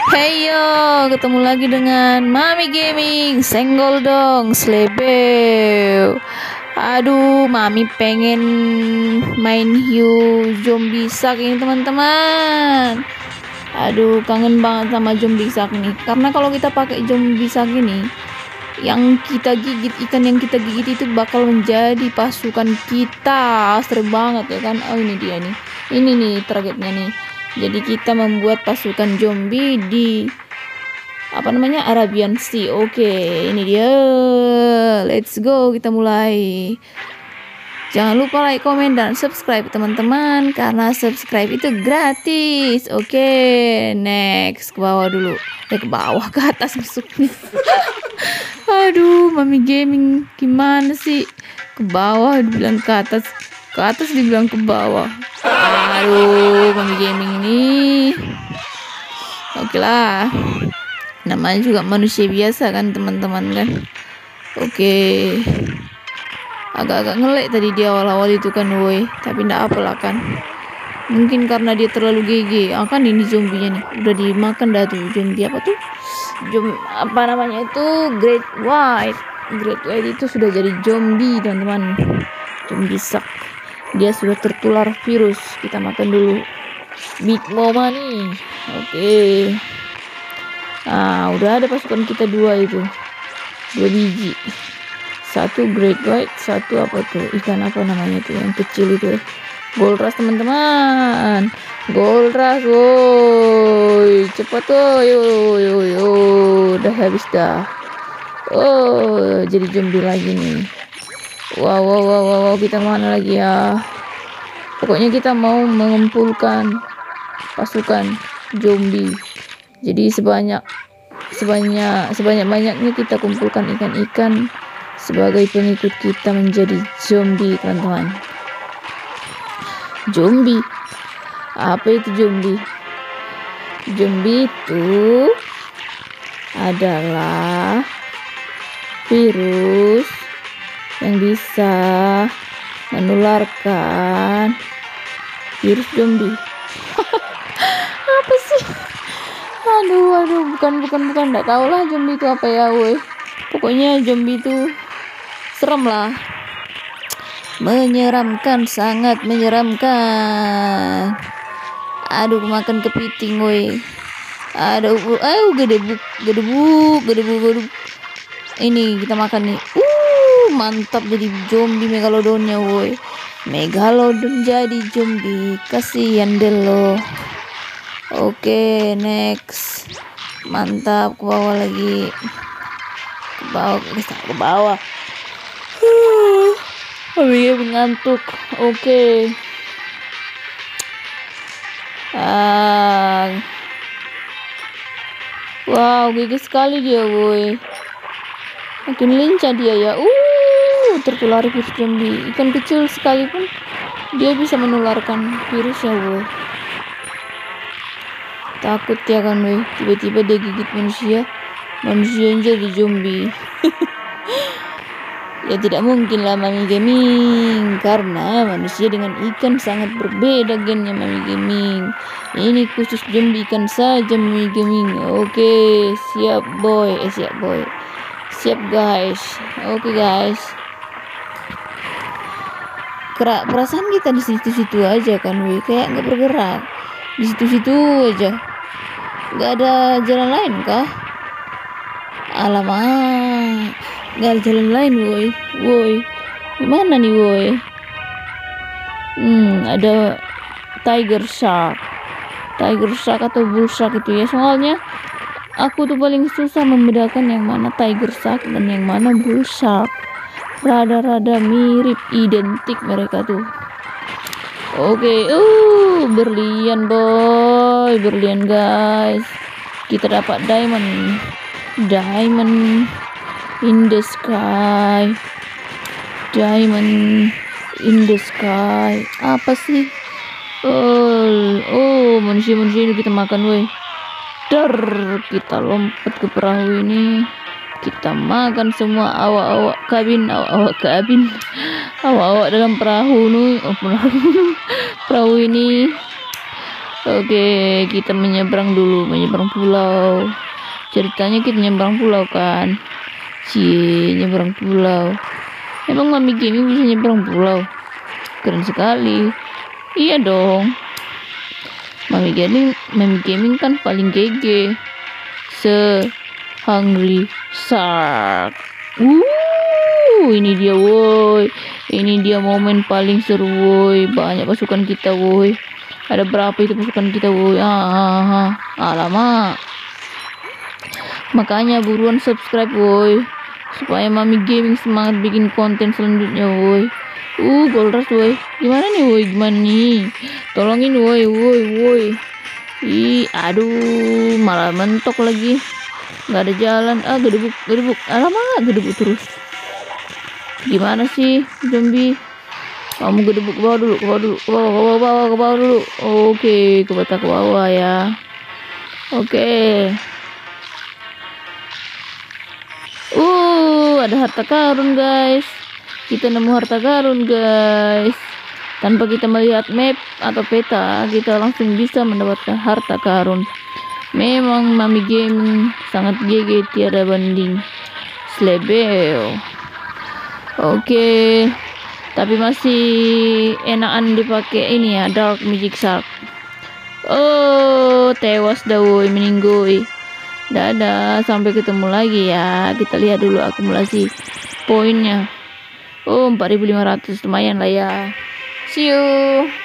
Hey yo, ketemu lagi dengan Mami Gaming. Senggol dong, slebeu. Aduh, Mami pengen main hiu zombie shark ini teman-teman. Aduh, kangen banget sama zombie shark nih. Karena kalau kita pakai zombie shark ini, yang kita gigit, ikan yang kita gigit itu bakal menjadi pasukan kita. Seru banget ya kan. Oh, ini dia nih. Ini nih targetnya nih. Jadi kita membuat pasukan zombie di Arabian Sea. Oke, ini dia. Let's go, kita mulai. Jangan lupa like, komen, dan subscribe teman-teman, karena subscribe itu gratis. Oke, next, ke bawah dulu. Ke bawah, ke atas masuknya. Aduh, Mami Gaming gimana sih? Ke bawah dibilang ke atas dibilang ke bawah. Aduh, Mami Gaming ini. Oke lah, namanya juga manusia biasa kan teman-teman kan. Oke, agak-agak ngelek tadi di awal-awal itu kan, woi. Tapi ndak apalah kan. Mungkin karena dia terlalu GG. Kan ini zombinya nih, udah dimakan dah tuh zombie apa tuh? Great White. Great White itu sudah jadi zombie teman-teman. Zombie shark. Dia sudah tertular virus. Kita makan dulu. Big Mama nih. Oke. Nah, udah ada pasukan kita dua itu. 2 biji. Satu Great White, satu apa tuh? Ikan apa namanya tuh yang kecil itu? Golras teman-teman. Golras, woi. Cepat tuh. Yo. Udah habis dah. Oh, jadi zombie lagi nih. Wow, kita mana lagi ya? Pokoknya kita mau mengumpulkan pasukan zombie. Jadi sebanyak-banyaknya kita kumpulkan ikan-ikan sebagai pengikut kita menjadi zombie, teman-teman. Zombie. Apa itu zombie? Zombie itu adalah virus yang bisa menularkan virus zombie. Apa sih? Aduh, bukan, enggak tahu lah zombie itu apa ya, woi. Pokoknya zombie itu serem lah. Menyeramkan, sangat menyeramkan. Aduh, makan kepiting, woi. Aduh, gedebuk. Ini kita makan nih. Mantap, jadi zombie megalodonnya, woi. Megalodon jadi zombie, kasihan deh lo. Oke, next. Mantap, ke bawah lagi. Ke bawah. Ngantuk. Oke. Wow, gigi sekali dia, woi. Makin lincah dia ya. Tertular virus zombie. Ikan kecil sekalipun dia bisa menularkan virusnya, woi. Takut ya kan, woi. Tiba-tiba dia gigit manusia jadi zombie. Ya tidak mungkin lah, Mami Gaming, karena manusia dengan ikan sangat berbeda gennya, Mami Gaming. Ini khusus zombie ikan saja, Mami Gaming. Oke, siap boy. Siap guys. Oke guys. Perasaan kita di situ-situ aja kan, woi. Kayak nggak bergerak. Di situ-situ aja. Nggak ada jalan lain kah? Alamak, nggak ada jalan lain, woi. Gimana nih, woi? Ada tiger shark atau bull shark itu ya. Soalnya aku tuh paling susah membedakan yang mana tiger shark dan yang mana bull shark. Rada-rada mirip, identik mereka tuh. Oke, berlian boy, berlian guys. Kita dapat diamond in the sky. Apa sih? Manusia ini kita makan, woi. Kita lompat ke perahu ini. Kita makan semua awak-awak kabin. Awak-awak dalam perahu nih. Perahu ini. Oke, kita menyeberang dulu, menyeberang pulau. Ceritanya kita nyeberang pulau kan. Nyeberang pulau. Emang Mami Gaming bisa nyeberang pulau? Keren sekali. Iya dong. Mami Gaming kan paling GG. Hungry Shark. Ini dia woi. Ini dia momen paling seru woi. Banyak pasukan kita woi. Ada berapa itu pasukan kita woi? Alamak. Makanya buruan subscribe woi, supaya Mami Gaming semangat bikin konten selanjutnya woi. Gold rush woi. Gimana nih woi? Gimana nih? Tolongin woi. Aduh, malah mentok lagi. Nggak ada jalan. Gedebuk. Alamak, gedebuk terus. Gimana sih, zombie? Kamu gedebuk ke bawah dulu. Ke bawah dulu. Oke, ke bawah ya. Oke. Ada harta karun guys. Kita nemu harta karun guys. Tanpa kita melihat map atau peta, kita langsung bisa mendapatkan harta karun. Memang Mami Gaming sangat GG tiada banding. Slebeo. Oke. Tapi masih enakan dipakai ini ya, Dark Magic Shark. Tewas dah woi, meninggoy. Dadah, sampai ketemu lagi ya. Kita lihat dulu akumulasi poinnya. 4.500, lumayan lah ya. See you.